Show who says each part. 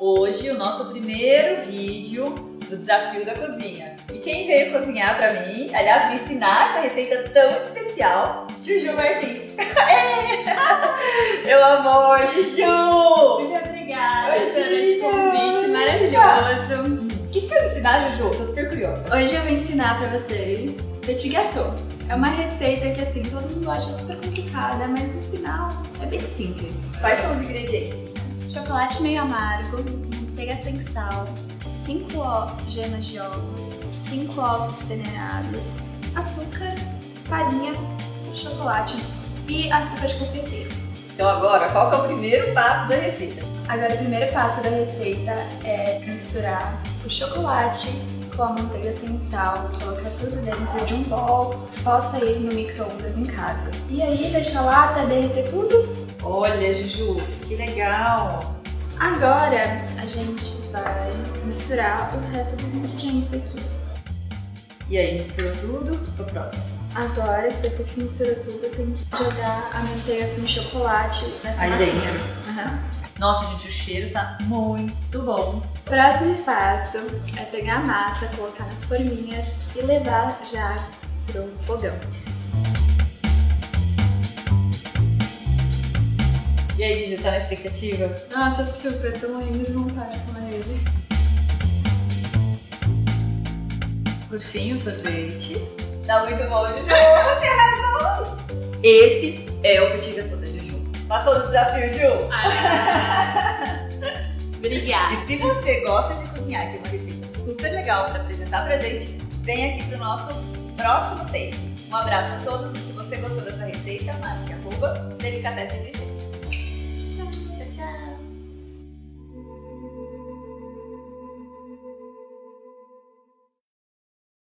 Speaker 1: Hoje o nosso primeiro vídeo do desafio da cozinha. E quem veio cozinhar pra mim, aliás, me ensinar essa receita tão especial, Juju Martins. Meu amor, Juju!
Speaker 2: Muito obrigada por esse convite maravilhoso.
Speaker 1: O que você vai me ensinar, Juju? Tô super curiosa.
Speaker 2: Hoje eu vou ensinar pra vocês petit gâteau. É uma receita que assim, todo mundo acha super complicada, mas no final é bem simples.
Speaker 1: Quais são os ingredientes?
Speaker 2: Chocolate meio amargo, manteiga sem sal, 5 gemas de ovos, 5 ovos peneirados, açúcar, farinha, chocolate e açúcar de confeiteiro.
Speaker 1: Então agora, qual que é o primeiro passo da receita?
Speaker 2: Agora o primeiro passo da receita é misturar o chocolate com a manteiga sem sal, colocar tudo dentro de um bowl, possa ir no micro-ondas em casa. E aí deixa lá até derreter tudo.
Speaker 1: Olha, Juju, que legal!
Speaker 2: Agora a gente vai misturar o resto dos ingredientes aqui.
Speaker 1: E aí, misturou tudo? O próximo.
Speaker 2: Agora, depois que misturou tudo, tem que jogar a manteiga com chocolate nessa
Speaker 1: Aí
Speaker 2: massinha.
Speaker 1: dentro. Nossa, gente, o cheiro tá muito bom.
Speaker 2: Próximo passo é pegar a massa, colocar nas forminhas e levar já pro fogão.
Speaker 1: E aí, Juju, tá na expectativa?
Speaker 2: Nossa, super, tô morrendo de vontade com ele.
Speaker 1: Por fim, o sorvete. Tá muito bom, Juju. Você arrasou! Esse é o petit gâteau da Juju. Passou do desafio, Ju?
Speaker 2: Obrigada.
Speaker 1: E se você gosta de cozinhar, que é uma receita super legal para apresentar pra gente, vem aqui pro nosso próximo take. Um abraço a todos e se você gostou dessa receita, marque @Delicatessen.